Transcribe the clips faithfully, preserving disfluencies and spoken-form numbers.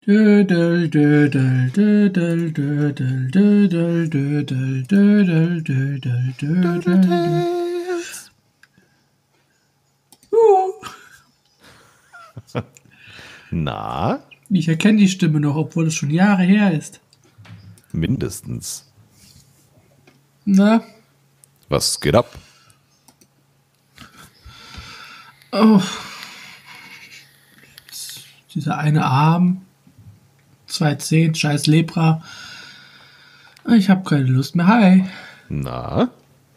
Dödel, dödel, dödel, dödel, dödel, dödel, dödel, dödel, dödel. Na? Ich erkenne die Stimme noch, obwohl es schon Jahre her ist. Mindestens. Na? Was geht ab? Oh. Dieser eine Arm. Zwei Zehen, scheiß Lepra. Ich habe keine Lust mehr. Hi. Na?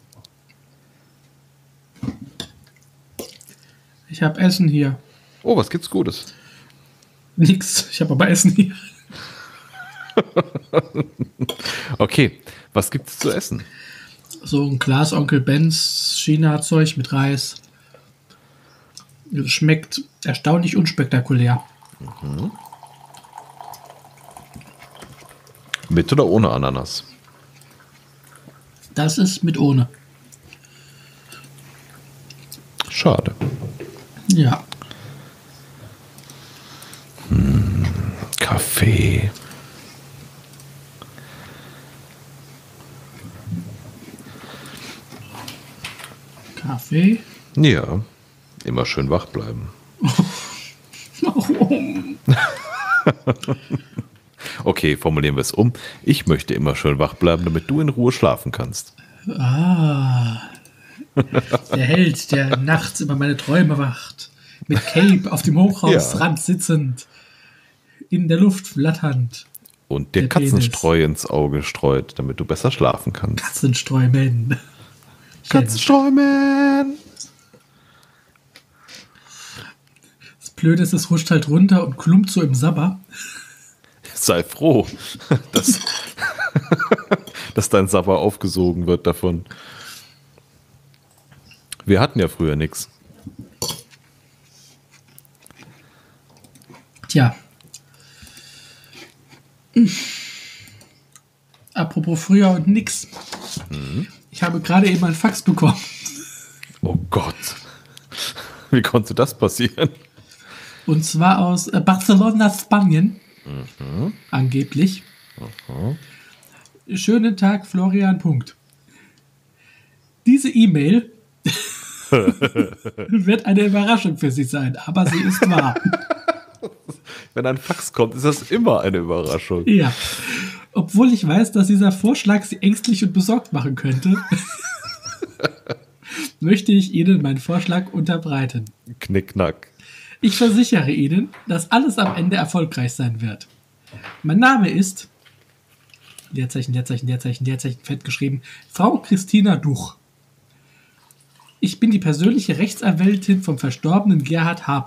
Ich habe Essen hier. Oh, was gibt's Gutes? Nix. Ich habe aber Essen hier. Okay, was gibt's zu essen? So ein Glas Onkel Benz China-Zeug mit Reis. Das schmeckt erstaunlich unspektakulär. Mhm. Mit oder ohne Ananas? Das ist mit ohne. Schade. Ja. Hm, Kaffee. Kaffee? Ja, immer schön wach bleiben. Warum? Okay, formulieren wir es um. Ich möchte immer schön wach bleiben, damit du in Ruhe schlafen kannst. Ah. Der Held, der nachts über meine Träume wacht. Mit Cape auf dem Hochhausrand ja. sitzend. In der Luft flatternd. Und dir Katzenstreu ins Auge streut, damit du besser schlafen kannst. Katzenstreumen. Katzenstreumen. Das Blöde ist, es huscht halt runter und klumpt so im Sabber. Sei froh, dass, dass dein Sabber aufgesogen wird davon. Wir hatten ja früher nichts. Tja. Apropos früher und nix. Mhm. Ich habe gerade eben ein Fax bekommen. Oh Gott. Wie konnte das passieren? Und zwar aus Barcelona, Spanien. Mhm. Angeblich. Mhm. Schönen Tag, Florian. Punkt. Diese E-Mail wird eine Überraschung für Sie sein, aber sie ist wahr. Wenn ein Fax kommt, ist das immer eine Überraschung. Ja. Obwohl ich weiß, dass dieser Vorschlag Sie ängstlich und besorgt machen könnte, möchte ich Ihnen meinen Vorschlag unterbreiten. Knickknack. Ich versichere Ihnen, dass alles am Ende erfolgreich sein wird. Mein Name ist Leerzeichen, Leerzeichen, Leerzeichen, Leerzeichen, fett geschrieben, Frau Christina Duch. Ich bin die persönliche Rechtsanwältin vom verstorbenen Gerhard H.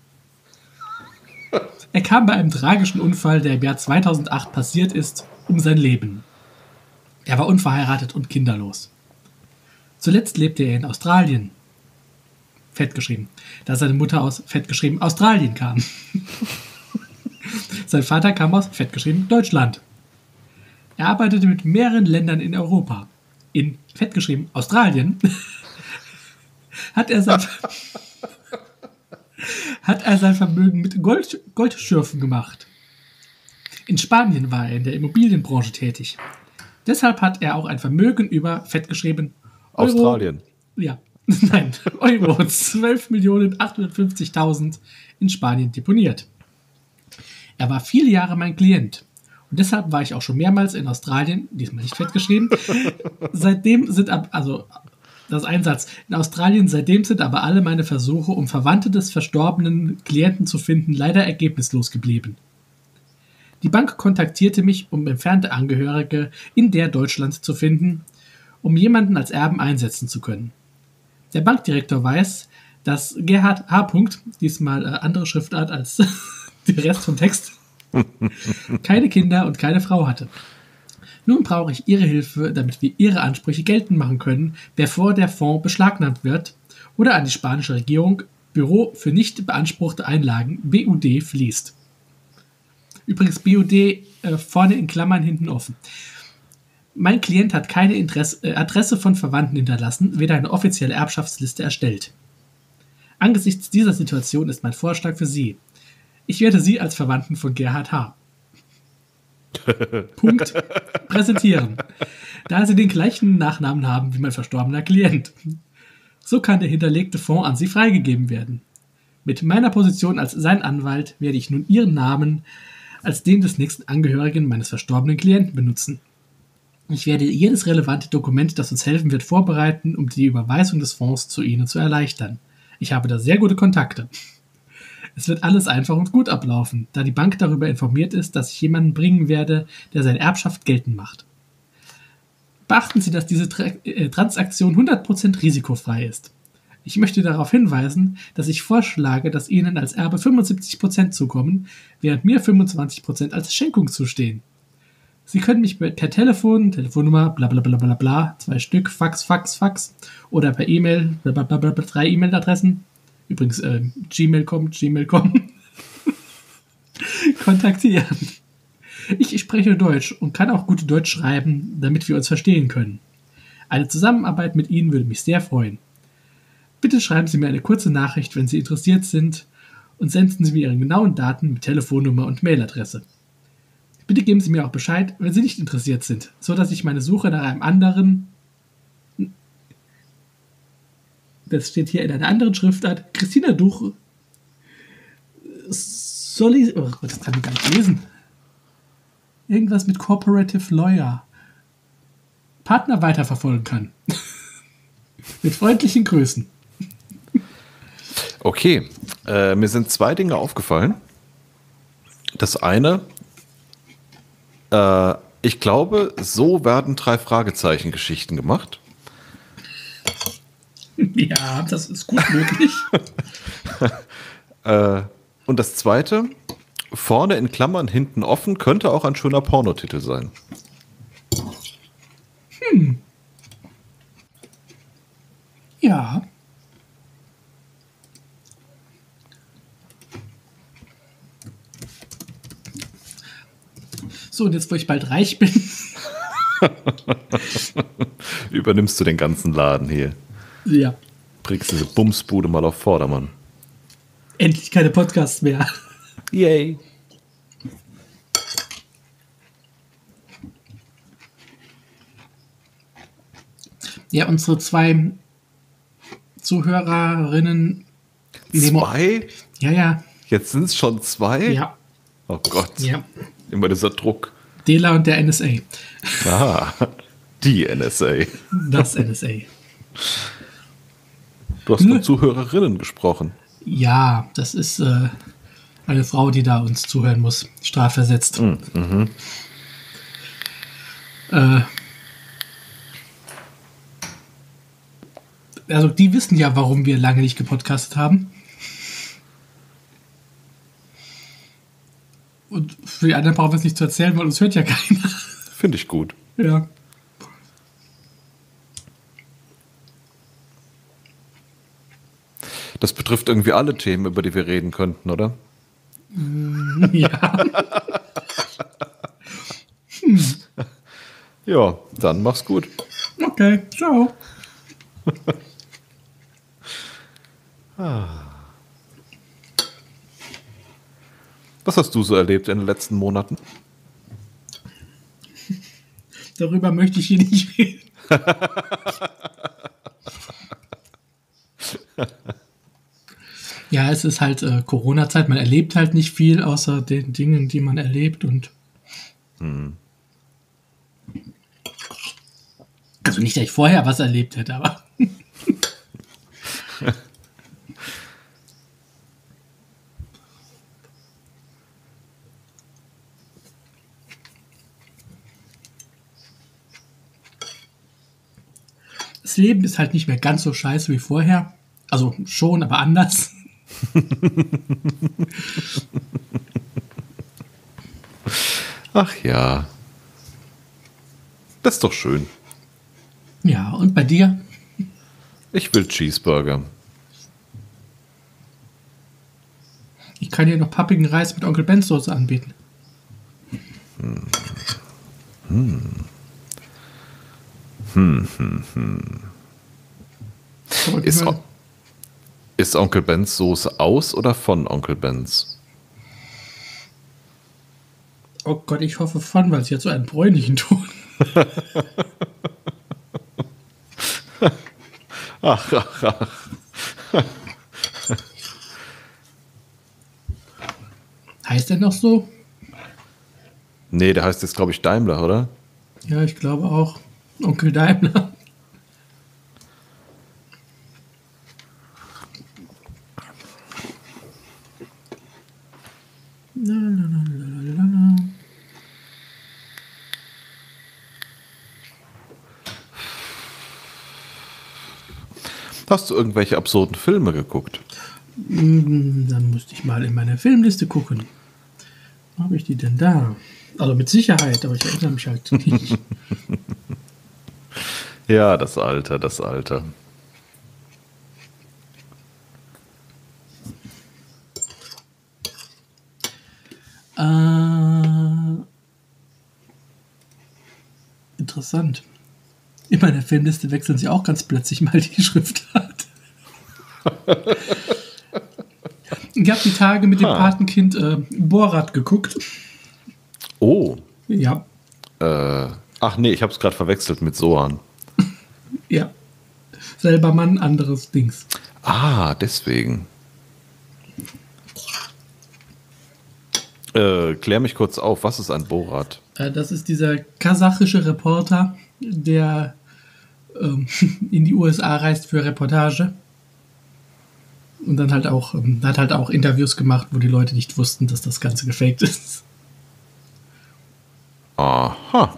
Er kam bei einem tragischen Unfall, der im Jahr zweitausendacht passiert ist, um sein Leben. Er war unverheiratet und kinderlos. Zuletzt lebte er in Australien. Fett geschrieben, da seine Mutter aus, fett geschrieben, Australien kam. Sein Vater kam aus, fett geschrieben, Deutschland. Er arbeitete mit mehreren Ländern in Europa. In, fett geschrieben, Australien hat er sein, hat er sein Vermögen mit Gold, Goldschürfen gemacht. In Spanien war er in der Immobilienbranche tätig. Deshalb hat er auch ein Vermögen über, fett geschrieben, Euro, Australien. Ja, nein, Euro zwölf Millionen achthundertfünfzigtausend in Spanien deponiert. Er war viele Jahre mein Klient. Und deshalb war ich auch schon mehrmals in Australien, diesmal nicht fett geschrieben. Seitdem sind, ab, also das ist ein Satz, in Australien, seitdem sind aber alle meine Versuche, um Verwandte des verstorbenen Klienten zu finden, leider ergebnislos geblieben. Die Bank kontaktierte mich, um entfernte Angehörige in der Deutschland zu finden, um jemanden als Erben einsetzen zu können. Der Bankdirektor weiß, dass Gerhard H. diesmal äh, andere Schriftart als der Rest vom Text, keine Kinder und keine Frau hatte. Nun brauche ich Ihre Hilfe, damit wir Ihre Ansprüche geltend machen können, bevor der Fonds beschlagnahmt wird oder an die spanische Regierung Büro für nicht beanspruchte Einlagen B U D fließt. Übrigens B U D äh, vorne in Klammern, hinten offen. Mein Klient hat keine Interesse, äh, Adresse von Verwandten hinterlassen, weder eine offizielle Erbschaftsliste erstellt. Angesichts dieser Situation ist mein Vorschlag für Sie. Ich werde Sie als Verwandten von Gerhard H. Punkt. Präsentieren. Da Sie den gleichen Nachnamen haben wie mein verstorbener Klient. So kann der hinterlegte Fonds an Sie freigegeben werden. Mit meiner Position als sein Anwalt werde ich nun Ihren Namen als den des nächsten Angehörigen meines verstorbenen Klienten benutzen. Ich werde jedes relevante Dokument, das uns helfen wird, vorbereiten, um die Überweisung des Fonds zu Ihnen zu erleichtern. Ich habe da sehr gute Kontakte. Es wird alles einfach und gut ablaufen, da die Bank darüber informiert ist, dass ich jemanden bringen werde, der seine Erbschaft geltend macht. Beachten Sie, dass diese Tra- äh, Transaktion hundert Prozent risikofrei ist. Ich möchte darauf hinweisen, dass ich vorschlage, dass Ihnen als Erbe fünfundsiebzig Prozent zukommen, während mir fünfundzwanzig Prozent als Schenkung zustehen. Sie können mich per Telefon, Telefonnummer, bla bla bla bla bla, zwei Stück, Fax, Fax, Fax, oder per E-Mail, bla bla bla bla, drei E-Mail-Adressen, übrigens äh, Gmail kommt, Gmail kommt, kontaktieren. Ich spreche Deutsch und kann auch gut Deutsch schreiben, damit wir uns verstehen können. Eine Zusammenarbeit mit Ihnen würde mich sehr freuen. Bitte schreiben Sie mir eine kurze Nachricht, wenn Sie interessiert sind, und senden Sie mir Ihre genauen Daten mit Telefonnummer und Mailadresse. Bitte geben Sie mir auch Bescheid, wenn Sie nicht interessiert sind, so dass ich meine Suche nach einem anderen, das steht hier in einer anderen Schriftart, Christina Duch, Soli, oh Gott, das kann ich gar nicht lesen. Irgendwas mit Cooperative Lawyer. Partner weiterverfolgen kann. Mit freundlichen Grüßen. Okay, äh, mir sind zwei Dinge aufgefallen. Das eine, äh, ich glaube, so werden drei Fragezeichen-Geschichten gemacht. Ja, das ist gut möglich. äh, und das zweite, vorne in Klammern, hinten offen, könnte auch ein schöner Pornotitel sein. Hm. Ja. So, und jetzt, wo ich bald reich bin. Übernimmst du den ganzen Laden hier. Ja. Bringst diese Bumsbude mal auf Vordermann. Endlich keine Podcasts mehr. Yay. Ja, unsere zwei Zuhörerinnen. Zwei? Ja, ja. Jetzt sind es schon zwei? Ja. Oh Gott. Ja. Immer dieser Druck. Dela und der N S A. Ah, die N S A. Das N S A. Du hast von Zuhörerinnen gesprochen. Ja, das ist äh, eine Frau, die da uns zuhören muss. Strafversetzt. Mm, mhm. Äh, also die wissen ja, warum wir lange nicht gepodcastet haben. Und für die anderen brauchen wir es nicht zu erzählen, weil uns hört ja keiner. Finde ich gut. Ja. Das betrifft irgendwie alle Themen, über die wir reden könnten, oder? Ja. hm. Ja, dann mach's gut. Okay, ciao. ah. Was hast du so erlebt in den letzten Monaten? Darüber möchte ich hier nicht reden. Ja, es ist halt äh, Corona-Zeit. Man erlebt halt nicht viel, außer den Dingen, die man erlebt. Und hm. Also nicht, dass ich vorher was erlebt hätte, aber das Leben ist halt nicht mehr ganz so scheiße wie vorher. Also schon, aber anders. Ach ja. Das ist doch schön. Ja, und bei dir? Ich will Cheeseburger. Ich kann dir noch pappigen Reis mit Onkel Ben's Soße anbieten. Hm. Hm. Hm, hm, hm. Ist, ist Onkel Ben's Soße aus oder von Onkel Ben's? Oh Gott, ich hoffe von, weil sie hat so einen bräunlichen Ton. Ach, ach, ach. Heißt er noch so? Nee, der heißt jetzt, glaube ich, Daimler, oder? Ja, ich glaube auch. Onkel Daimler. La, la, la, la, la, la. Hast du irgendwelche absurden Filme geguckt? Dann musste ich mal in meine Filmliste gucken. Wo habe ich die denn da? Also mit Sicherheit, aber ich erinnere mich halt nicht. Ja, das Alter, das Alter. Äh, interessant. In meiner Filmliste wechseln sie auch ganz plötzlich mal die Schriftart. Ich habe die Tage mit dem Ha. Patenkind äh, Borat geguckt. Oh. Ja, Äh, ach nee, ich habe es gerade verwechselt mit Sohan. ja. Selber Mann, anderes Dings. Ah, deswegen. Äh, klär mich kurz auf, was ist ein Borat? Äh, das ist dieser kasachische Reporter, der ähm, in die U S A reist für Reportage. Und dann halt auch, ähm, hat halt auch Interviews gemacht, wo die Leute nicht wussten, dass das Ganze gefaked ist. Aha.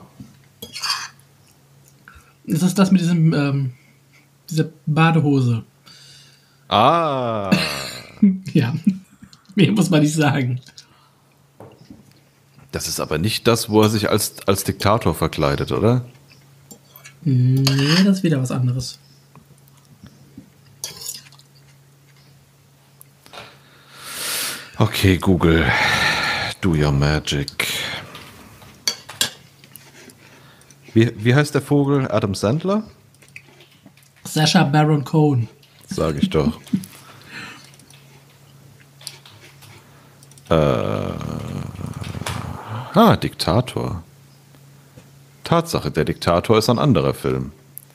Das ist das mit diesem, ähm, dieser Badehose. Ah. Ja, mehr muss man nicht sagen. Das ist aber nicht das, wo er sich als, als Diktator verkleidet, oder? Nee, das ist wieder was anderes. Okay, Google. Do your magic. Wie, wie heißt der Vogel? Adam Sandler? Sacha Baron Cohen. Sag ich doch. äh, ah, Diktator. Tatsache, der Diktator ist ein anderer Film.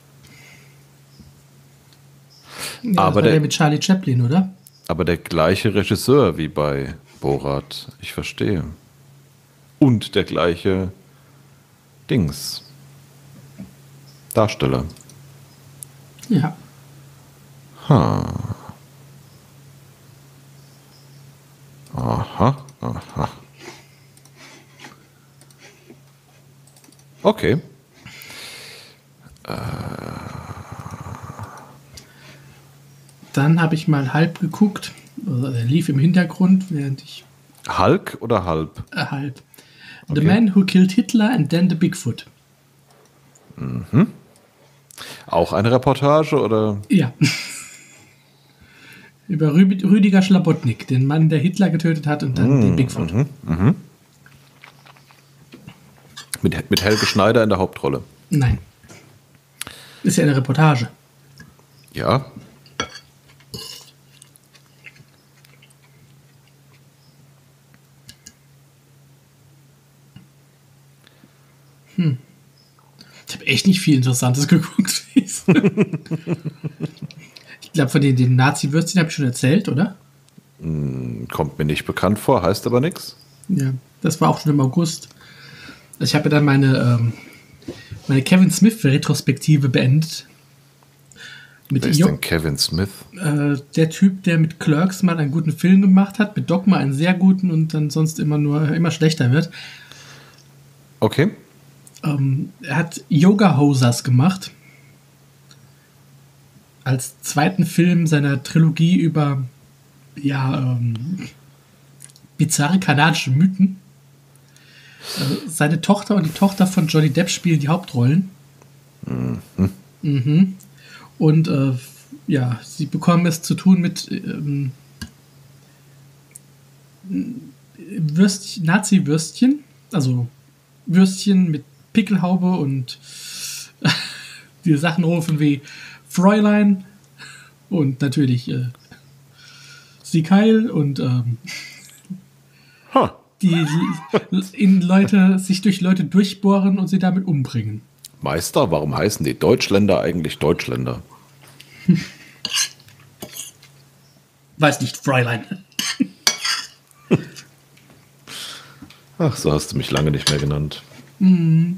Ja, Aber das war der- der mit Charlie Chaplin, oder? Aber der gleiche Regisseur wie bei Borat. Ich verstehe. Und der gleiche Dings. Darsteller. Ja. Ha. Aha, aha. Okay. Dann habe ich mal halb geguckt. Also er lief im Hintergrund, während ich Hulk oder halb? äh, halb. The Okay. Man Who Killed Hitler and Then the Bigfoot. Auch eine Reportage oder? Ja. Über Rü Rüdiger Schlabotnik, den Mann, der Hitler getötet hat und dann den Bigfoot. Mit, mit Helge Schneider in der Hauptrolle. Nein. Ist ja eine Reportage. Ja. Ich habe echt nicht viel Interessantes geguckt. Ich glaube, von den, den Nazi-Würstchen habe ich schon erzählt, oder? Kommt mir nicht bekannt vor, heißt aber nichts. Ja, das war auch schon im August. Ich habe ja dann meine, ähm, meine Kevin Smith-Retrospektive beendet. Mit Wer ist Jo- denn Kevin Smith? äh, der Typ, der mit Clerks mal einen guten Film gemacht hat, mit Dogma einen sehr guten und dann sonst immer nur immer schlechter wird. Okay. Ähm, er hat Yoga Hosers gemacht. Als zweiten Film seiner Trilogie über ja, ähm, bizarre kanadische Mythen. Äh, seine Tochter und die Tochter von Johnny Depp spielen die Hauptrollen. Mhm. Und äh, ja, sie bekommen es zu tun mit ähm, Würstchen, Nazi-Würstchen, also Würstchen mit Pickelhaube und die Sachen rufen wie Fräulein und natürlich äh, Sieg Heil und ähm, Ha. die in Leute, sich durch Leute durchbohren und sie damit umbringen. Meister, warum heißen die Deutschländer eigentlich Deutschländer? Weiß nicht, Fräulein. Ach, so hast du mich lange nicht mehr genannt. Mhm.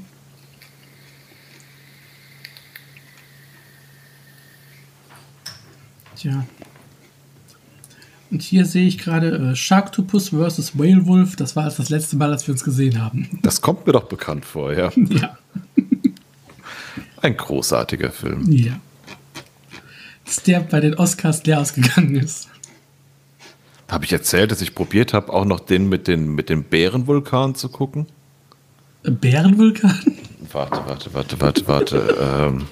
Tja. Und hier sehe ich gerade äh, Sharktopus versus Whale Wolf. Das war das letzte Mal, als wir uns gesehen haben. Das kommt mir doch bekannt vor, ja. Ja. Ein großartiger Film. Ja. Dass der bei den Oscars leer ausgegangen ist. Habe ich erzählt, dass ich probiert habe, auch noch den mit, den mit dem Bärenvulkan zu gucken? Bärenvulkan? Warte, warte, warte, warte, warte. ähm.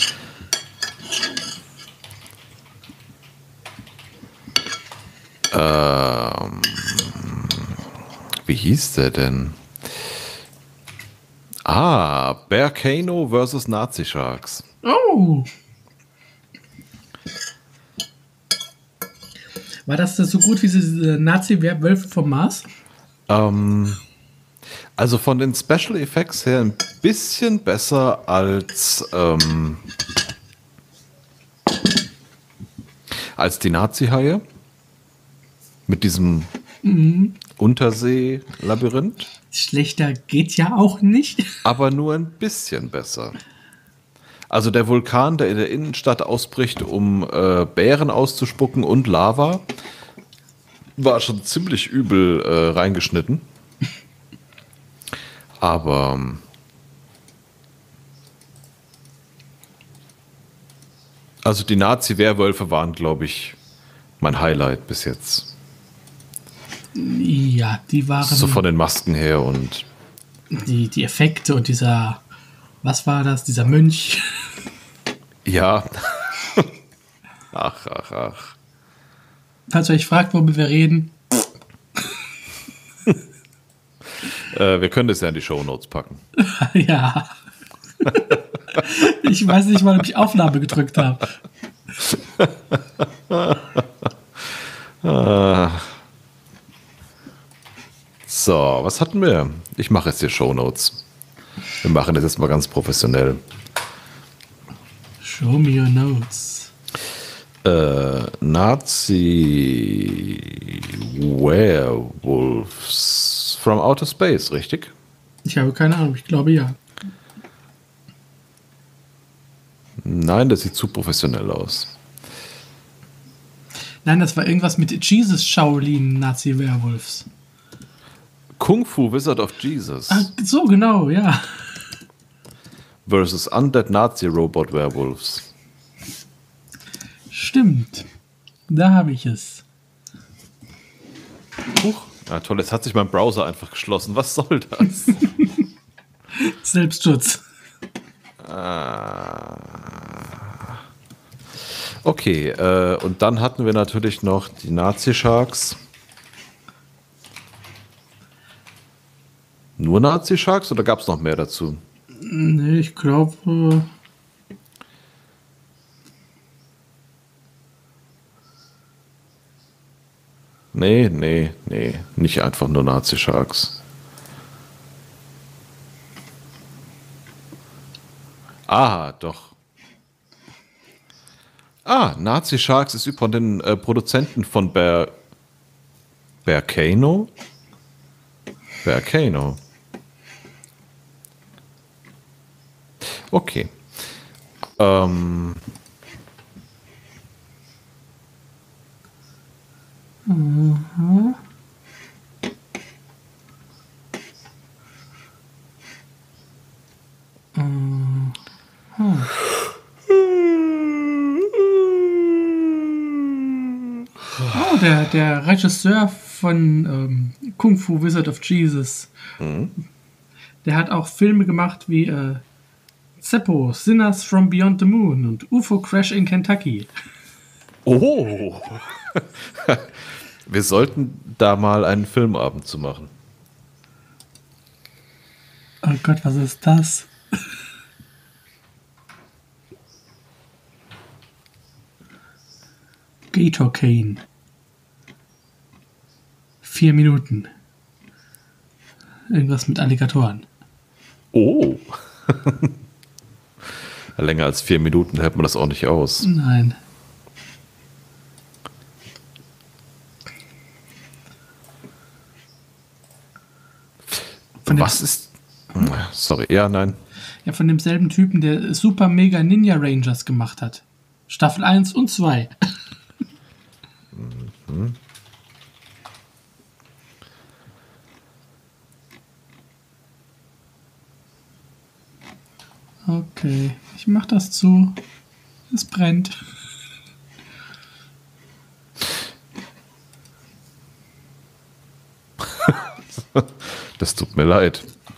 Ähm. Wie hieß der denn? Ah, Bearcano versus Nazi Sharks. Oh! War das so gut wie diese Nazi-Wölfe vom Mars? Ähm, also von den Special Effects her ein bisschen besser als, ähm, als die Nazi-Haie. Mit diesem mhm. Untersee-Labyrinth. Schlechter geht ja auch nicht. Aber nur ein bisschen besser. Also der Vulkan, der in der Innenstadt ausbricht, um äh, Bären auszuspucken und Lava, war schon ziemlich übel äh, reingeschnitten. Aber also die Nazi-Werwölfe waren, glaube ich, mein Highlight bis jetzt. Ja, die waren... So von den Masken her und... Die, die Effekte und dieser... Was war das? Dieser Mönch. Ja. Ach, ach, ach. Falls ihr euch fragt, worüber wir reden. äh, wir können das ja in die Shownotes packen. Ja. Ich weiß nicht mal, ob ich Aufnahme gedrückt habe. So, was hatten wir? Ich mache jetzt die Shownotes. Wir machen das jetzt mal ganz professionell. Show me your notes. Äh, Nazi Werewolves from Outer Space, richtig? Ich habe keine Ahnung, ich glaube ja. Nein, das sieht zu professionell aus. Nein, das war irgendwas mit Jesus Shaolin Nazi Werewolves. Kung Fu Wizard of Jesus. Ach, so genau, ja. Versus Undead Nazi Robot Werewolves. Stimmt. Da habe ich es. Huch. Ja, toll, jetzt hat sich mein Browser einfach geschlossen. Was soll das? Selbstschutz. Ah. Okay, äh, und dann hatten wir natürlich noch die Nazi-Sharks. Nur Nazi-Sharks oder gab es noch mehr dazu? Nee, ich glaube... Nee, nee, nee. Nicht einfach nur Nazi-Sharks. Ah, doch. Ah, Nazi-Sharks ist von den äh, Produzenten von Bear... Bearcano? Bearcano. Okay. Ähm... Mhm. Mhm. Oh, der, der Regisseur von ähm, Kung Fu Wizard of Jesus. Mhm. Der hat auch Filme gemacht wie äh, Zeppo, Sinners from Beyond the Moon und U F O Crash in Kentucky. Oh! Wir sollten da mal einen Filmabend zu machen. Oh Gott, was ist das? Gator Cane. Vier Minuten. Irgendwas mit Alligatoren. Oh. Länger als vier Minuten hält man das auch nicht aus. Nein. Von Was ist... Sorry, ja, nein. Ja, von demselben Typen, der Super Mega Ninja Rangers gemacht hat. Staffel eins und zwei. Mhm. Okay, ich mach das zu. Es brennt. Das tut mir leid.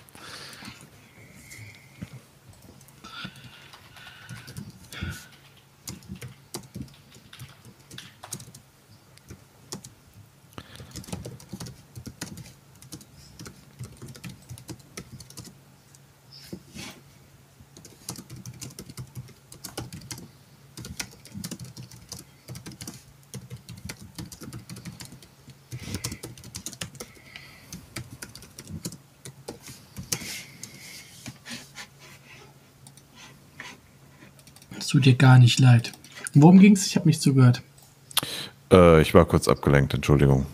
Es tut dir gar nicht leid. Worum ging's? Ich habe nicht zugehört. Äh, ich war kurz abgelenkt, Entschuldigung.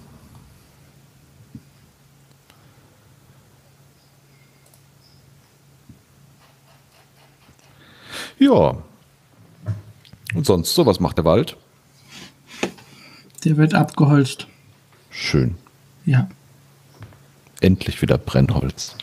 Ja. Und sonst so, was macht der Wald? Der wird abgeholzt. Schön. Ja. Endlich wieder Brennholz.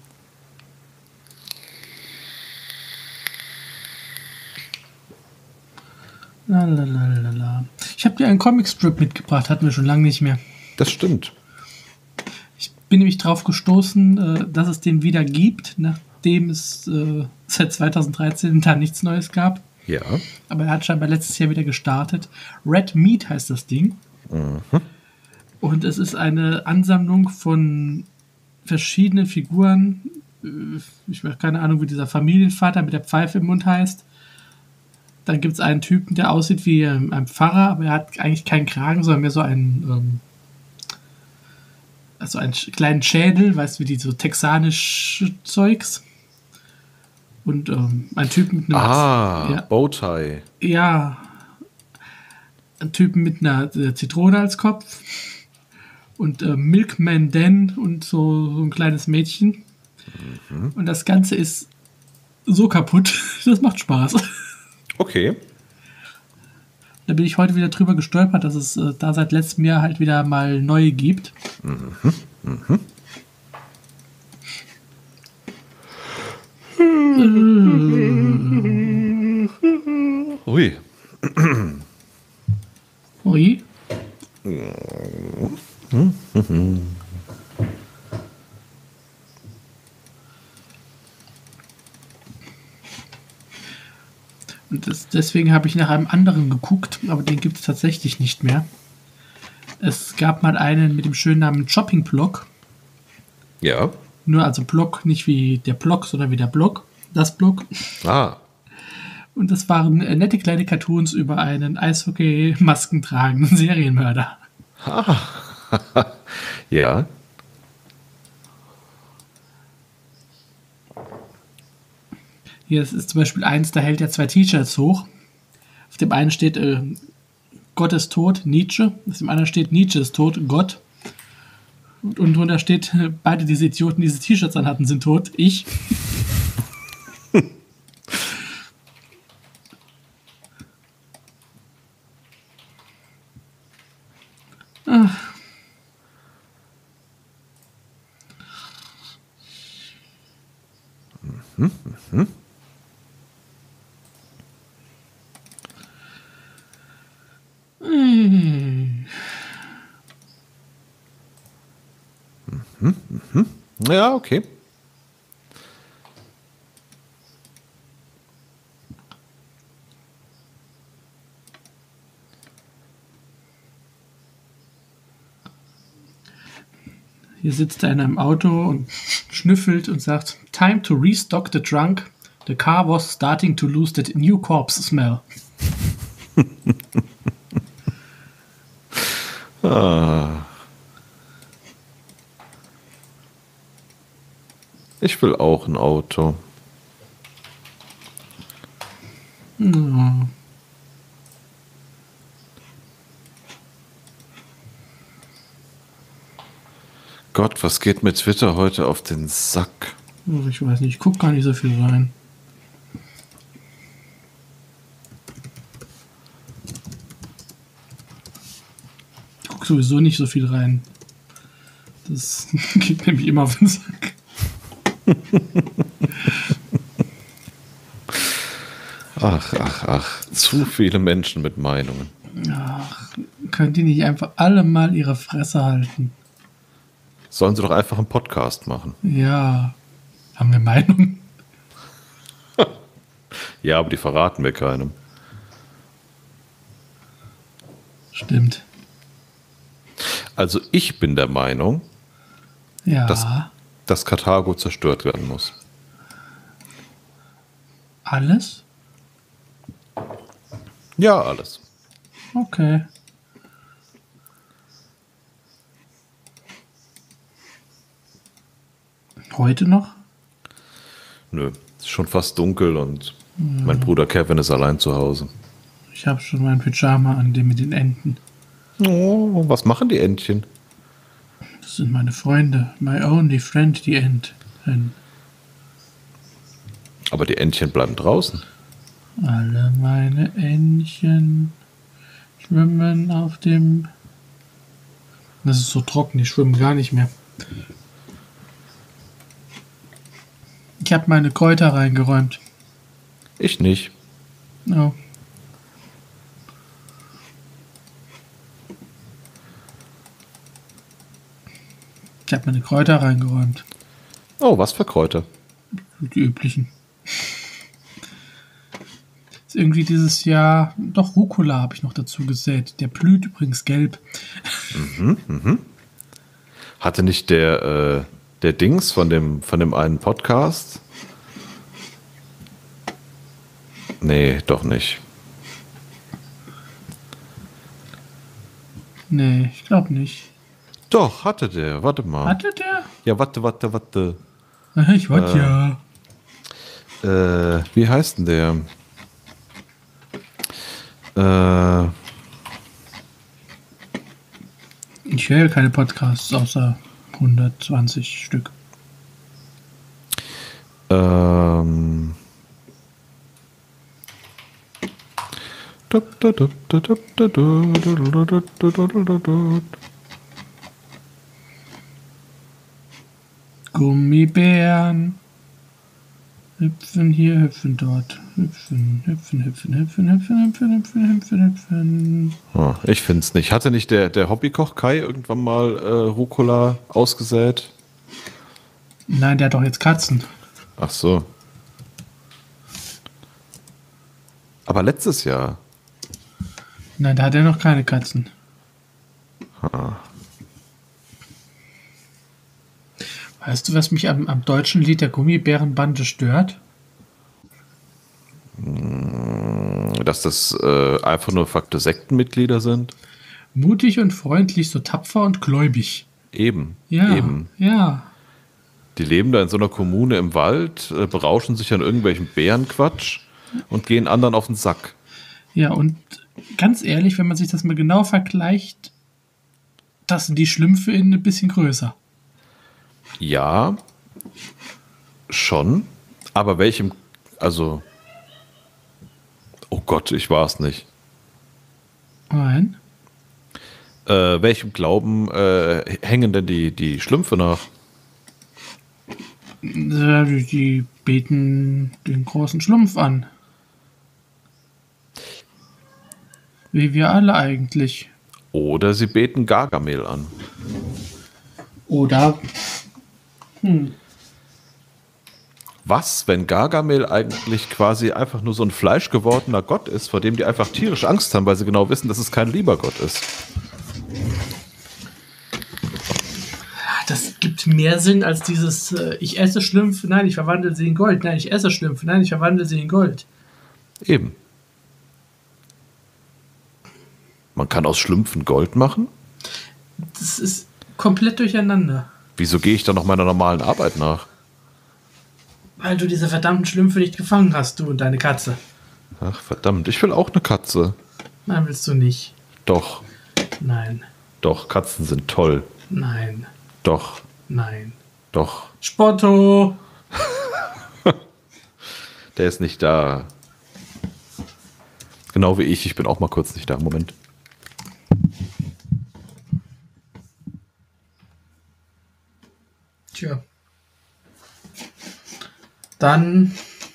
Lalalala. Ich habe dir einen Comicstrip mitgebracht, hatten wir schon lange nicht mehr. Das stimmt. Ich bin nämlich drauf gestoßen, äh, dass es den wieder gibt, nachdem es äh, seit zweitausenddreizehn da nichts Neues gab. Ja. Aber er hat scheinbar letztes Jahr wieder gestartet. Red Meat heißt das Ding. Mhm. Und es ist eine Ansammlung von verschiedenen Figuren. Ich habe keine Ahnung, wie dieser Familienvater mit der Pfeife im Mund heißt. Dann gibt es einen Typen, der aussieht wie ähm, ein Pfarrer, aber er hat eigentlich keinen Kragen, sondern mehr so einen, ähm, also einen kleinen Schädel, weißt du, wie die so texanisch Zeugs. Und ähm, ein Typ mit einem... Ah, ja, Bowtie. ja, ein Typen mit einer äh, Zitrone als Kopf. Und äh, Milkman Dan und so, so ein kleines Mädchen. Mhm. Und das Ganze ist so kaputt, das macht Spaß. Okay. Da bin ich heute wieder drüber gestolpert, dass es äh, da seit letztem Jahr halt wieder mal neue gibt. Mhm. Mhm. Ui. Ui. Und das, deswegen habe ich nach einem anderen geguckt, aber den gibt es tatsächlich nicht mehr. Es gab mal einen mit dem schönen Namen Shopping Blog. Ja. Nur also Blog, nicht wie der Blog, sondern wie der Blog. Das Blog. Ah. Und das waren äh, nette kleine Cartoons über einen Eishockey-Masken tragenden Serienmörder. Ah. Ja. Hier ist, ist zum Beispiel eins, da hält er zwei T-Shirts hoch. Auf dem einen steht äh, Gott ist tot, Nietzsche. Auf dem anderen steht Nietzsche ist tot, Gott. Und, und drunter steht, äh, beide diese Idioten, die diese T-Shirts anhatten, sind tot, ich. Ach. Mhm. Mhm. Mm. Mhm. Mhm. Ja, okay. Hier sitzt er in einem Auto und schnüffelt und sagt, time to restock the trunk. The car was starting to lose that new corpse smell. Ah. Ich will auch ein Auto. Ja. Gott, was geht mit Twitter heute auf den Sack? Ich weiß nicht, ich gucke gar nicht so viel rein. Ich gucke sowieso nicht so viel rein. Das geht nämlich immer auf den Sack. Ach, ach, ach. Zu viele Menschen mit Meinungen. Ach, können die nicht einfach alle mal ihre Fresse halten? Sollen sie doch einfach einen Podcast machen. Ja. Haben wir Meinung? Ja, aber die verraten wir keinem. Stimmt. Also ich bin der Meinung, Ja. dass, dass Karthago zerstört werden muss. Alles? Ja, alles. Okay. Heute noch? Nö, ist schon fast dunkel und mhm. mein Bruder Kevin ist allein zu Hause. Ich habe schon mein Pyjama an, dem mit den Enten. Oh, was machen die Entchen? Das sind meine Freunde. My only friend, die Enten. Aber die Entchen bleiben draußen. Alle meine Entchen schwimmen auf dem... Das ist so trocken, die schwimmen gar nicht mehr. Ich habe meine Kräuter reingeräumt. Ich nicht. Oh. Ich habe meine Kräuter reingeräumt. Oh, was für Kräuter? Die üblichen. Ist irgendwie dieses Jahr... Doch, Rucola habe ich noch dazu gesät. Der blüht übrigens gelb. Mhm, mhm. Hatte nicht der... Äh Der Dings von dem, von dem einen Podcast? Nee, doch nicht. Nee, ich glaube nicht. Doch, hatte der. Warte mal. Hatte der? Ja, warte, warte, warte. Ich warte äh, ja. Äh, wie heißt denn der? Äh, ich höre keine Podcasts außer hundertzwanzig Stück. Ähm. Gummibären. Hüpfen hier, hüpfen dort. Hüpfen, hüpfen, hüpfen, hüpfen, hüpfen, hüpfen, hüpfen, hüpfen, hüpfen. Oh, ich finde es nicht. Hatte nicht der, der Hobbykoch Kai irgendwann mal äh, Rucola ausgesät? Nein, der hat doch jetzt Katzen. Ach so. Aber letztes Jahr. Nein, da hat er noch keine Katzen. Ha. Weißt du, was mich am, am deutschen Lied der Gummibärenbande stört? Dass das äh, einfach nur fakte Sektenmitglieder sind? Mutig und freundlich, so tapfer und gläubig. Eben. Ja, Eben. ja. Die leben da in so einer Kommune im Wald, äh, berauschen sich an irgendwelchen Bärenquatsch und gehen anderen auf den Sack. Ja, und ganz ehrlich, wenn man sich das mal genau vergleicht, das sind die Schlümpfe in ein bisschen größer. Ja, schon. Aber welchem, also, oh Gott, ich war es nicht. Nein. Äh, welchem Glauben äh, hängen denn die, die Schlümpfe nach? Die, die beten den großen Schlumpf an. Wie wir alle eigentlich. Oder sie beten Gargamel an. Oder... Hm. Was, wenn Gargamel eigentlich quasi einfach nur so ein fleischgewordener Gott ist, vor dem die einfach tierisch Angst haben, weil sie genau wissen, dass es kein lieber Gott ist? Das gibt mehr Sinn als dieses äh, ich esse Schlümpfe, nein, ich verwandle sie in Gold. Nein, ich esse Schlümpfe, nein, ich verwandle sie in Gold. Eben. Man kann aus Schlümpfen Gold machen? Das ist komplett durcheinander. Wieso gehe ich dann noch meiner normalen Arbeit nach? Weil du diese verdammten Schlümpfe nicht gefangen hast, du und deine Katze. Ach, verdammt, ich will auch eine Katze. Nein, willst du nicht. Doch. Nein. Doch, Katzen sind toll. Nein. Doch. Nein. Doch. Spotto! Der ist nicht da. Genau wie ich, ich bin auch mal kurz nicht da. Moment. Tja. Dann...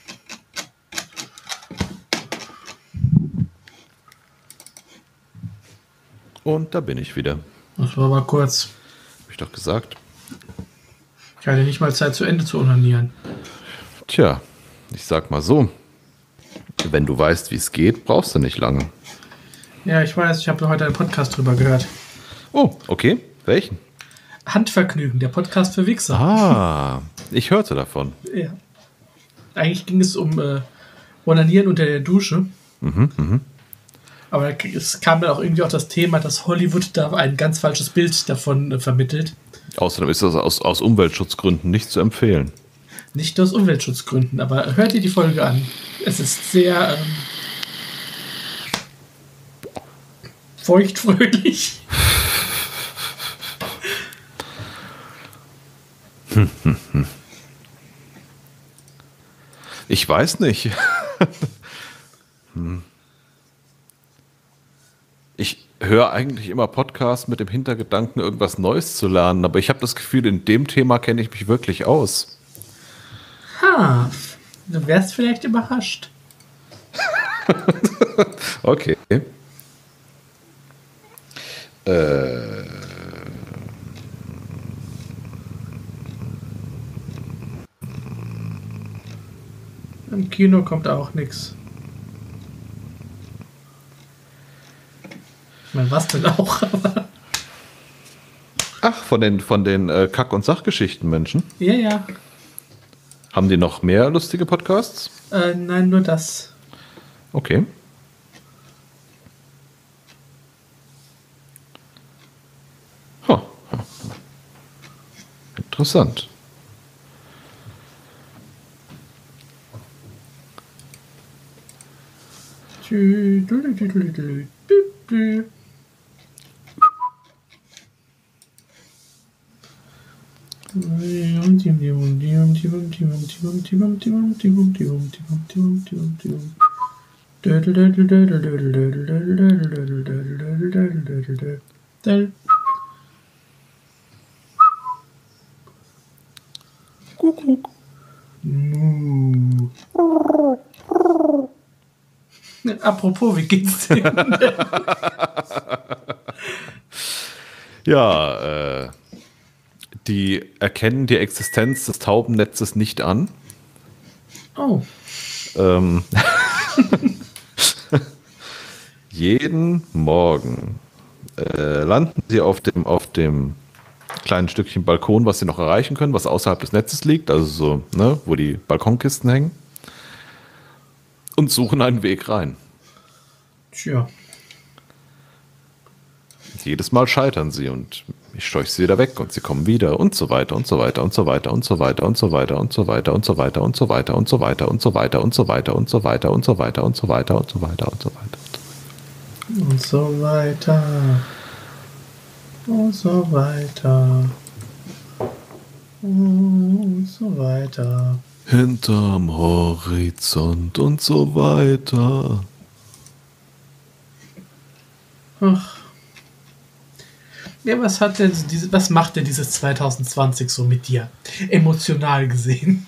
Und da bin ich wieder. Das war aber kurz. Hab ich doch gesagt. Ich hatte nicht mal Zeit, zu Ende zu onanieren. Tja, ich sag mal so. Wenn du weißt, wie es geht, brauchst du nicht lange. Ja, ich weiß, ich habe heute einen Podcast drüber gehört. Oh, okay. Welchen? Handvergnügen, der Podcast für Wichser. Ah, ich hörte davon. Ja. Eigentlich ging es um äh, Onanieren unter der Dusche. Mhm, mhm. Aber es kam dann auch irgendwie auch das Thema, dass Hollywood da ein ganz falsches Bild davon äh, vermittelt. Außerdem ist das aus, aus Umweltschutzgründen nicht zu empfehlen. Nicht aus Umweltschutzgründen, aber hört ihr die Folge an. Es ist sehr ähm, feuchtfröhlich. Hm, hm, hm. Ich weiß nicht. hm. Ich höre eigentlich immer Podcasts mit dem Hintergedanken, irgendwas Neues zu lernen, aber ich habe das Gefühl, in dem Thema kenne ich mich wirklich aus. Ha, du wärst vielleicht überrascht. Okay. Äh. Im Kino kommt auch nichts. Ich meine, was denn auch? Ach, von den, von den äh, Kack- und Sachgeschichten-Menschen. Ja, ja. Haben die noch mehr lustige Podcasts? Äh, nein, nur das. Okay. Huh. Interessant. Kuckuck. Apropos, wie geht's dir? Ja, äh, die erkennen die Existenz des Taubennetzes nicht an. Oh. Ähm, jeden Morgen äh, landen sie auf dem, auf dem kleinen Stückchen Balkon, was sie noch erreichen können, was außerhalb des Netzes liegt, also so, ne, wo die Balkonkisten hängen, und suchen einen Weg rein. Tja. Jedes Mal scheitern sie und ich scheuche sie wieder weg und sie kommen wieder und so weiter und so weiter und so weiter und so weiter und so weiter und so weiter und so weiter und so weiter und so weiter und so weiter und so weiter und so weiter und so weiter und so weiter und so weiter und so weiter und so weiter und so weiter und so weiter. Hinterm Horizont und so weiter. Ach. Ja, was hat denn diese, was macht denn dieses zwanzig zwanzig so mit dir? Emotional gesehen.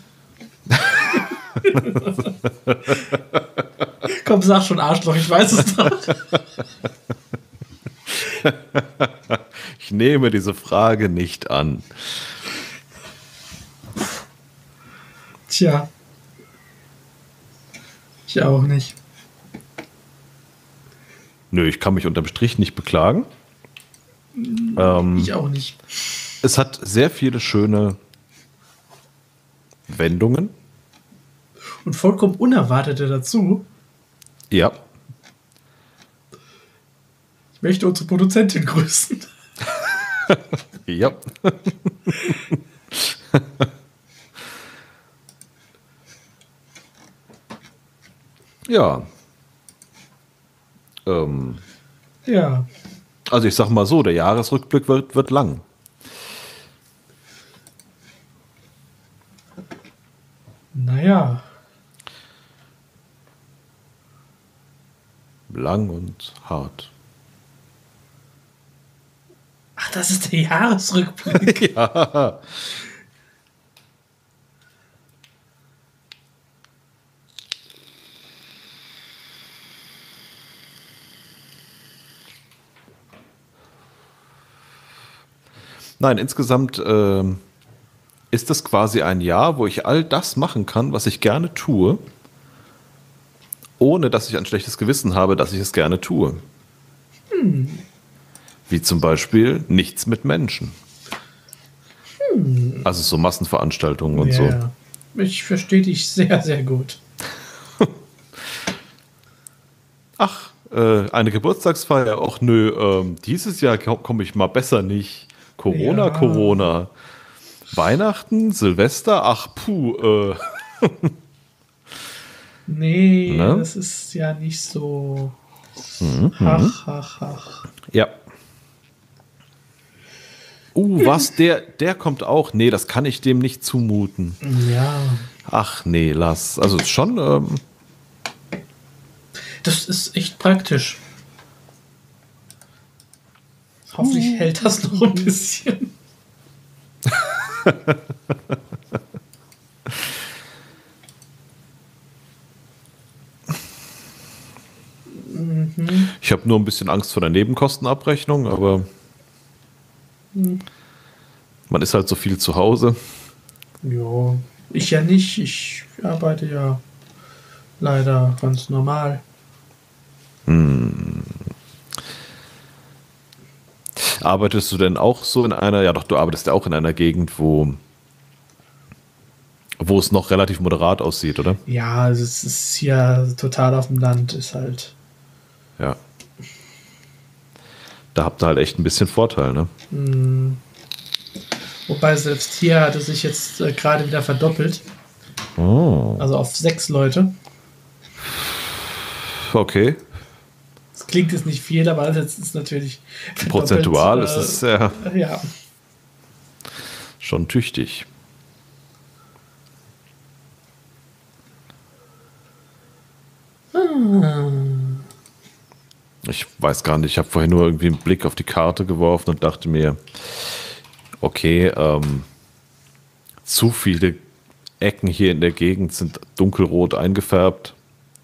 Komm, sag schon Arschloch, ich weiß es doch. Ich nehme diese Frage nicht an. Tja. Ich auch nicht. Nö, ich kann mich unterm Strich nicht beklagen. Ähm, ich auch nicht. Es hat sehr viele schöne Wendungen. Und vollkommen unerwartete dazu. Ja. Ich möchte unsere Produzentin grüßen. Ja. Ja. Ähm, Ja. also ich sag mal so, der Jahresrückblick wird, wird lang. Naja. Lang und hart. Ach, das ist der Jahresrückblick. Ja. Nein, insgesamt ähm, ist das quasi ein Jahr, wo ich all das machen kann, was ich gerne tue, ohne dass ich ein schlechtes Gewissen habe, dass ich es gerne tue. Hm. Wie zum Beispiel nichts mit Menschen. Hm. Also so Massenveranstaltungen und Ja. So. Ich verstehe dich sehr, sehr gut. Ach, äh, eine Geburtstagsfeier? Ach nö, ähm, dieses Jahr komme ich mal besser nicht. Corona, Ja. Corona. Weihnachten, Silvester, ach puh. Äh. Nee, Ne? das ist ja nicht so. Mhm. Ach, ach, ach. Ja. Uh, was, der, der kommt auch? Nee, das kann ich dem nicht zumuten. Ja. Ach nee, lass. Also schon. Ähm, Das ist echt praktisch. Hoffentlich hält das noch ein bisschen. mhm. Ich habe nur ein bisschen Angst vor der Nebenkostenabrechnung, aber Mhm. man ist halt so viel zu Hause. Ja, ich ja nicht. Ich arbeite ja leider ganz normal. Hm. Arbeitest du denn auch so in einer, ja doch, du arbeitest ja auch in einer Gegend, wo, wo es noch relativ moderat aussieht, oder? Ja, also es ist hier total auf dem Land, ist halt. Ja. Da habt ihr halt echt ein bisschen Vorteil, ne? Mh, wobei selbst hier hat es sich jetzt äh, gerade wieder verdoppelt. Oh. Also auf sechs Leute. Okay. Das klingt jetzt nicht viel, aber das ist natürlich Prozentual doppelt, ist es ja, äh, ja. schon tüchtig. Ah. Ich weiß gar nicht, ich habe vorhin nur irgendwie einen Blick auf die Karte geworfen und dachte mir, okay, ähm, zu viele Ecken hier in der Gegend sind dunkelrot eingefärbt.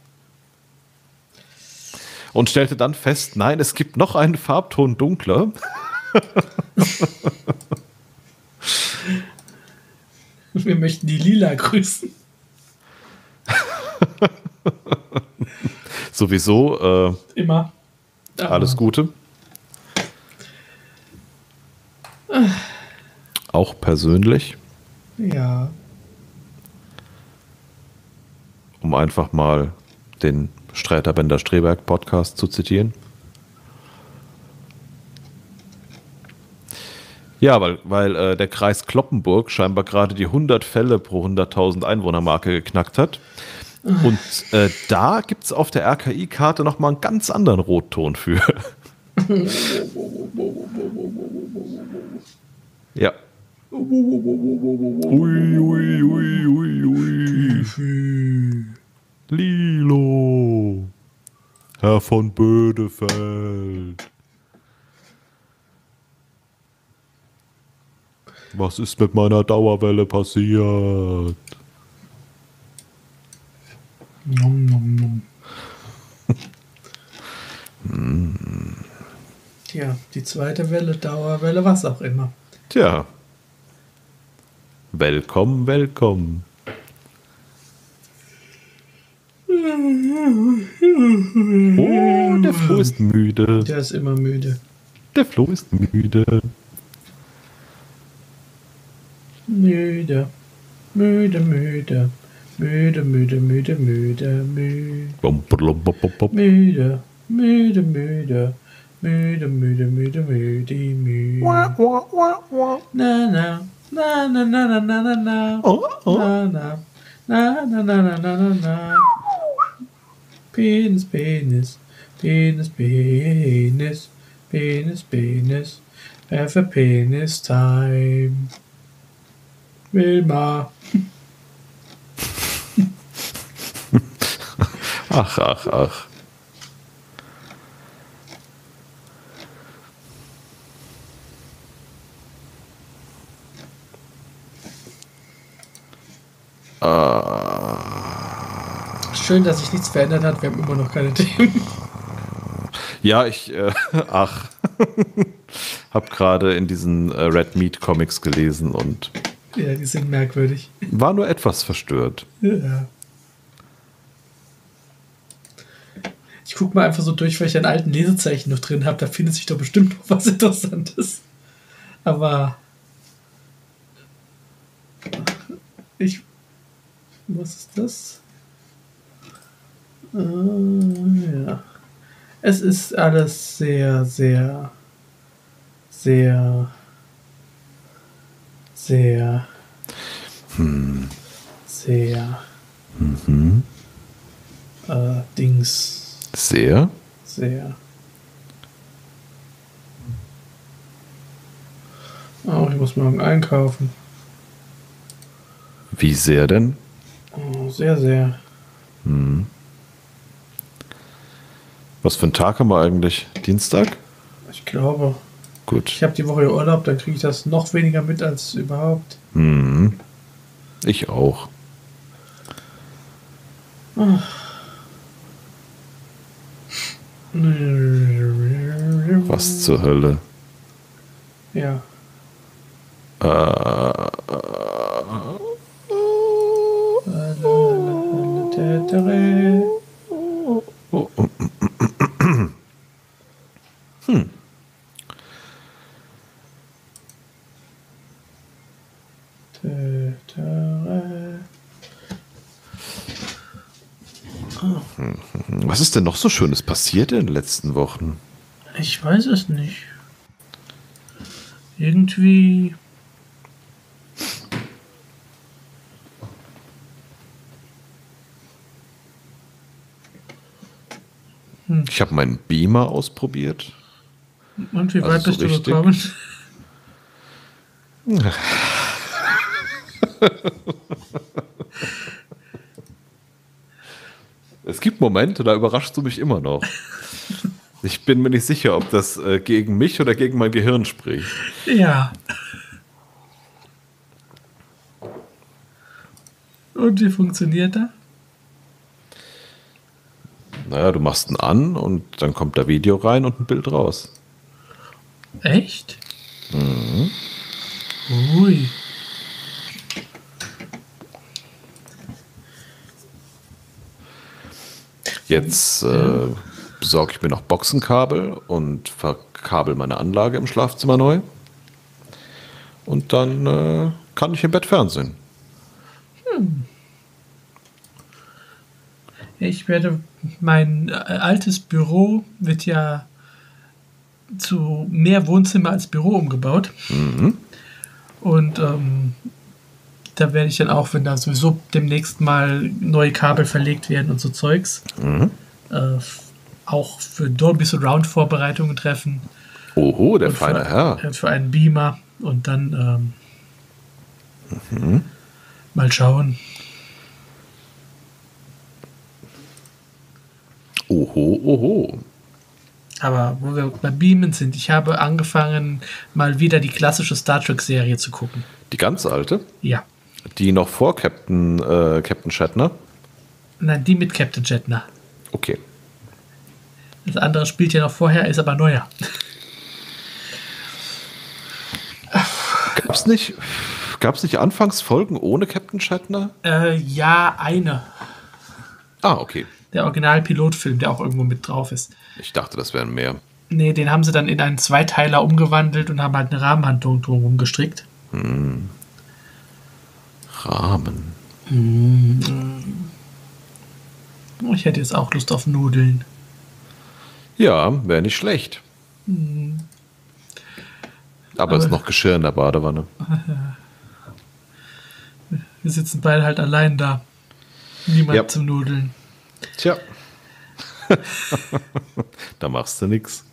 Und stellte dann fest, nein, es gibt noch einen Farbton dunkler. Wir möchten die Lila grüßen. Sowieso äh, Immer. Aber alles Gute. Auch persönlich, ja. um einfach mal den Sträter-Bender-Streberg-Podcast zu zitieren. Ja, weil, weil äh, der Kreis Cloppenburg scheinbar gerade die hundert Fälle pro hunderttausend Einwohner-Marke geknackt hat. Und äh, da gibt es auf der R K I-Karte nochmal einen ganz anderen Rotton für. Ja. Ui, ui, ui, ui, ui. Lilo. Herr von Bödefeld. Was ist mit meiner Dauerwelle passiert? Nom, nom, nom. Tja, die zweite Welle, Dauerwelle, was auch immer. Tja. Willkommen, willkommen. Oh, der Flo ist müde. Der ist immer müde. Der Flo ist müde. Müde. Müde, müde. Müde, müde, müde, müde, müde. Bum, blum, bum, bum, bum. Müde, müde, müde. Müde, müde, müde, müde, müde. Wah, wah, wah, wah. Na, na. Na, na, na, na, na, na, na. Oh, oh. Na, na. Na, na, na, na, na, na, na. Penis, Penis, Penis, Penis, Penis, Penis, have a penis time. Wilma. Ach, ach, ach. Schön, dass sich nichts verändert hat. Wir haben immer noch keine Themen. Ja, ich, äh, ach, habe gerade in diesen äh, Red Meat Comics gelesen und Ja, die sind merkwürdig. war nur etwas verstört. Ja. Ich gucke mal einfach so durch, weil ich einen alten Lesezeichen noch drin habe. Da findet sich doch bestimmt noch was Interessantes. Aber ich, was ist das? Äh, ja. Es ist alles sehr, sehr, sehr, sehr, Hm. sehr, Mhm. äh, Dings, Sehr? sehr. Oh, ich muss morgen einkaufen. Wie sehr denn? Oh, sehr, sehr. Hm. Was für ein Tag haben wir eigentlich? Dienstag? Ich glaube, Gut. ich habe die Woche Urlaub, dann kriege ich das noch weniger mit als überhaupt. Hm. Ich auch. Was zur Hölle? Ja. Äh, oh, oh. Hm. Was ist denn noch so Schönes passiert in den letzten Wochen? Ich weiß es nicht. Irgendwie. Ich habe meinen Beamer ausprobiert. Und wie Also weit so bist du richtig? gekommen? Es gibt Momente, da überraschst du mich immer noch. Ich bin mir nicht sicher, ob das äh, gegen mich oder gegen mein Gehirn spricht. Ja. Und wie funktioniert das? Naja, du machst ihn an und dann kommt da Video rein und ein Bild raus. Echt? Mhm. Ui. Jetzt äh, besorge ich mir noch Boxenkabel und verkabel meine Anlage im Schlafzimmer neu. Und dann äh, kann ich im Bett fernsehen. Ich werde, mein äh, altes Büro wird ja zu mehr Wohnzimmer als Büro umgebaut. Mhm. Und ähm, da werde ich dann auch, wenn da sowieso demnächst mal neue Kabel verlegt werden und so Zeugs, Mhm. äh, f- auch für Dolby Surround Vorbereitungen treffen. Oho, der Und feine für, Herr. äh, Für einen Beamer und dann ähm, Mhm. mal schauen. Oho, oho. Aber wo wir bei Beamen sind, ich habe angefangen, mal wieder die klassische Star Trek-Serie zu gucken. Die ganz alte, Ja. die noch vor Captain, äh, Captain Shatner. Nein, die mit Captain Shatner. Okay. Das andere spielt ja noch vorher, ist aber neuer. Gab's nicht, gab's nicht Anfangsfolgen ohne Captain Shatner? Äh, ja, eine. Ah, okay. Der Original-Pilotfilm, der auch irgendwo mit drauf ist. Ich dachte, das wären mehr. Nee, den haben sie dann in einen Zweiteiler umgewandelt und haben halt eine Rahmenhandlung drumherum gestrickt. Hm. Rahmen. Oh, ich hätte jetzt auch Lust auf Nudeln. Ja, wäre nicht schlecht. Aber es ist Aber- noch Geschirr in der Badewanne. Wir sitzen beide halt allein da. Niemand Ja. zum Nudeln. Tja. Da machst du nichts.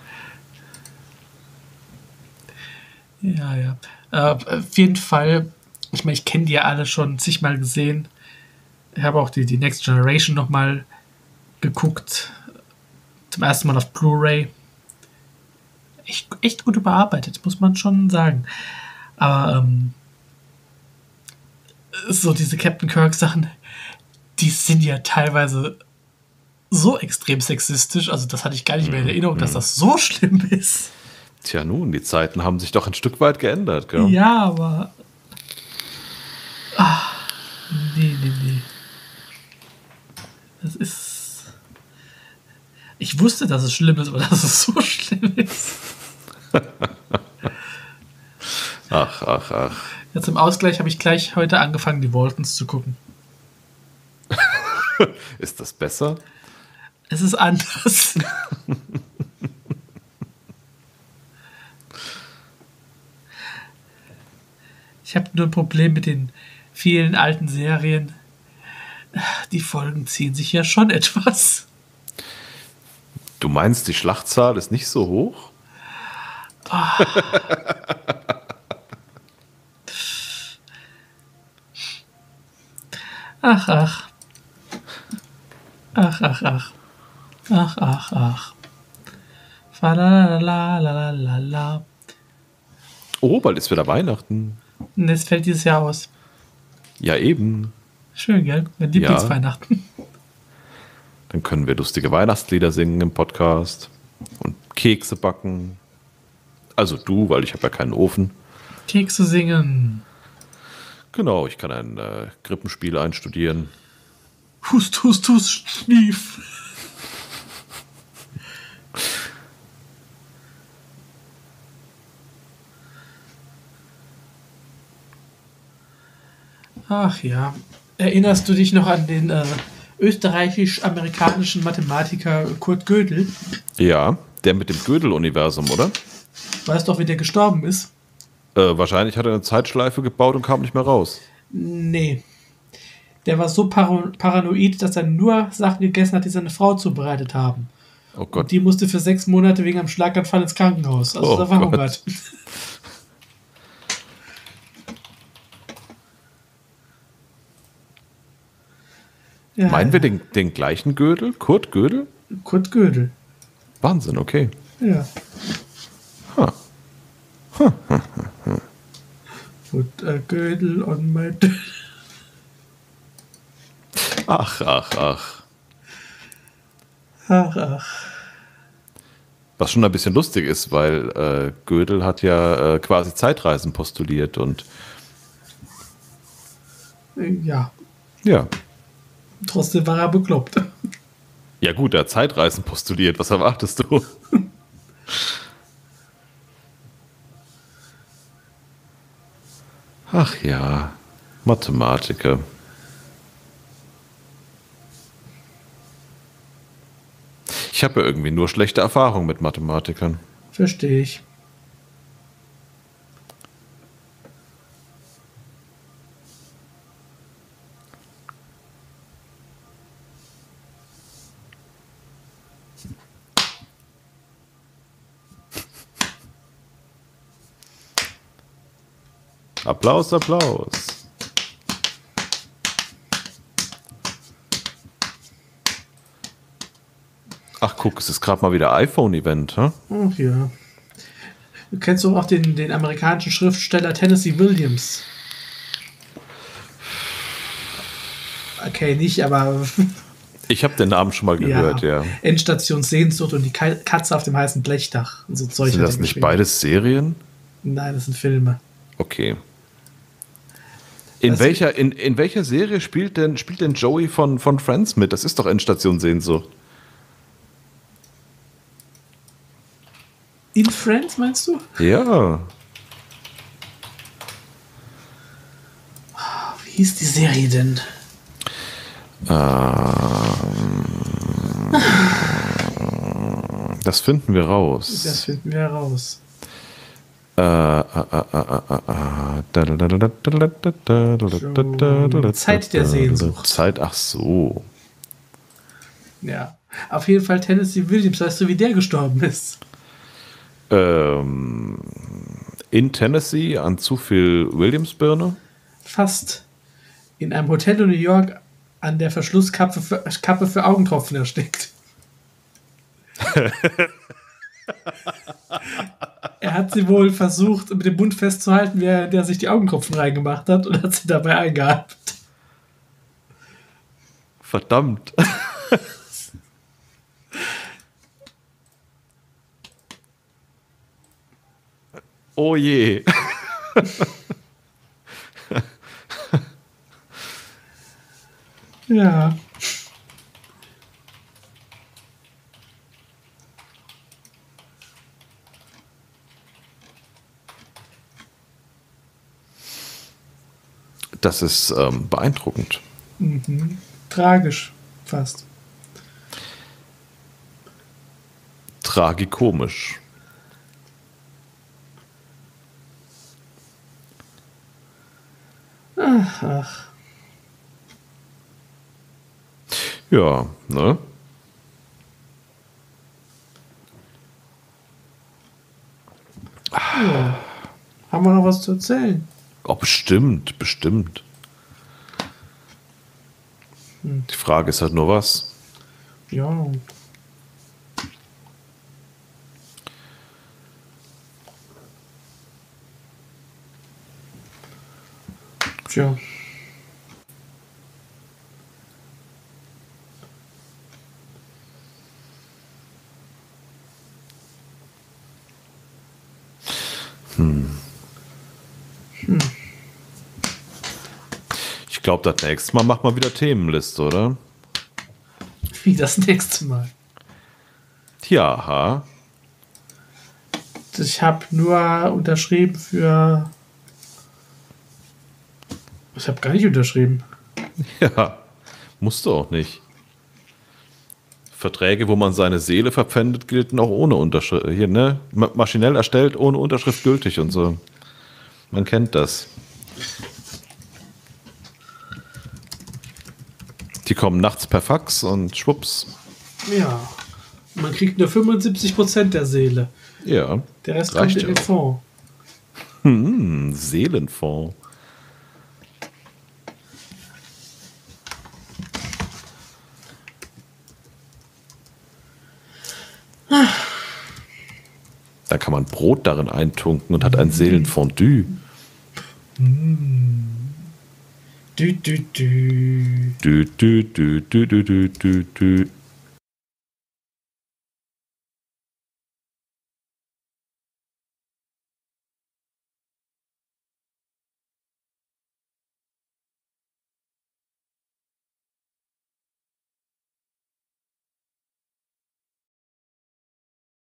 Ja, ja. Äh, auf jeden Fall, ich meine, ich kenne die ja alle schon zigmal gesehen. Ich habe auch die, die Next Generation nochmal geguckt. Zum ersten Mal auf Blu-ray. Echt, echt gut überarbeitet, muss man schon sagen. Aber ähm, so diese Captain Kirk-Sachen, die sind ja teilweise so extrem sexistisch. Also das hatte ich gar nicht mehr in Erinnerung, dass das so schlimm ist. Tja, nun, die Zeiten haben sich doch ein Stück weit geändert, gell? Ja, aber... Ah, nee, nee, nee. Das ist... Ich wusste, dass es schlimm ist, aber dass es so schlimm ist. Ach, ach, ach. Ja, zum Ausgleich habe ich gleich heute angefangen, die Waltons zu gucken. Ist das besser? Es ist anders. Ich habe nur ein Problem mit den vielen alten Serien. Die Folgen ziehen sich ja schon etwas. Du meinst, die Schlachtzahl ist nicht so hoch? Oh. Ach, ach. Ach, ach, ach. Ach, ach, ach. Falalalalala. Oh, bald ist wieder Weihnachten. Und jetzt fällt dieses Jahr aus. Ja, eben. Schön, gell? Mein Lieblingsweihnachten. Dann können wir lustige Weihnachtslieder singen im Podcast und Kekse backen. Also du, weil ich habe ja keinen Ofen. Kekse singen. Genau, ich kann ein äh, Krippenspiel einstudieren. Hust, hust, hust, schnief. Ach ja. Erinnerst du dich noch an den äh, österreichisch-amerikanischen Mathematiker Kurt Gödel? Ja, der mit dem Gödel-Universum, oder? Weißt du auch, wie der gestorben ist? Äh, wahrscheinlich hat er eine Zeitschleife gebaut und kam nicht mehr raus. Nee. Der war so para- paranoid, dass er nur Sachen gegessen hat, die seine Frau zubereitet haben. Oh Gott. Und die musste für sechs Monate wegen einem Schlaganfall ins Krankenhaus. Also Oh da verhungert. Ja, Meinen wir den, den gleichen Gödel? Kurt Gödel? Kurt Gödel. Wahnsinn, okay. Ja. Huh. Put a Gödel on my... Ach, ach, ach. Ach, ach. Was schon ein bisschen lustig ist, weil äh, Gödel hat ja äh, quasi Zeitreisen postuliert und Ja. ja. Trotzdem war er bekloppt. Ja gut, er hat Zeitreisen postuliert. Was erwartest du? Ach ja, Mathematiker. Ich habe ja irgendwie nur schlechte Erfahrungen mit Mathematikern. Verstehe ich. Applaus, Applaus. Ach guck, es ist gerade mal wieder iPhone-Event, hä? Ach ja. Du kennst doch auch den, den amerikanischen Schriftsteller Tennessee Williams. Okay, nicht, aber... Ich habe den Namen schon mal gehört, ja. ja. Endstation Sehnsucht und die Katze auf dem heißen Blechdach. Und so Zeug. Sind das nicht beides Serien? Nein, das sind Filme. Okay. In Was? welcher, in, in welcher Serie spielt denn, spielt denn Joey von, von Friends mit? Das ist doch Endstation Sehnsucht. In Friends, meinst du? Ja. Wie hieß die Serie denn? Ähm, das finden wir raus. Das finden wir heraus. Äh, äh, äh, äh, äh, Zeit der Sehnsucht. Zeit, ach so. Ja. Auf jeden Fall Tennessee Williams, weißt du, wie der gestorben ist? Ähm, in Tennessee an zu viel Williams-Birne? Fast. In einem Hotel in New York an der Verschlusskappe für, Kappe für Augentropfen erstickt. Er hat sie wohl versucht, mit dem Mund festzuhalten, während er sich die Augentropfen reingemacht hat und hat sie dabei eingeatmet. Verdammt. Oh je. Ja. Das ist ähm, beeindruckend. Mhm. Tragisch, fast. Tragikomisch. Ach, ach. Ja, ne? Ja. Haben wir noch was zu erzählen? Oh, bestimmt, bestimmt. Hm. Die Frage ist halt nur was. Ja. Tja. Hm. Hm. Ich glaube, das nächste Mal machen wir wieder Themenliste, oder? Wie das nächste Mal. Ja, ha. Ich habe nur unterschrieben für... Ich habe gar nicht unterschrieben. Ja, musst du auch nicht. Verträge, wo man seine Seele verpfändet, gelten auch ohne Unterschrift. Hier, ne? Ma- Maschinell erstellt, ohne Unterschrift gültig und so. Man kennt das. Die kommen nachts per Fax und schwupps. Ja. Man kriegt nur fünfundsiebzig Prozent der Seele. Ja. Der Rest reicht kommt in ja. den Fonds. Hm, Seelenfonds. Da kann man Brot darin eintunken und hat ein Seelenfondue. Dü, dü, dü. Dü, dü, dü, dü, dü, dü, dü, dü.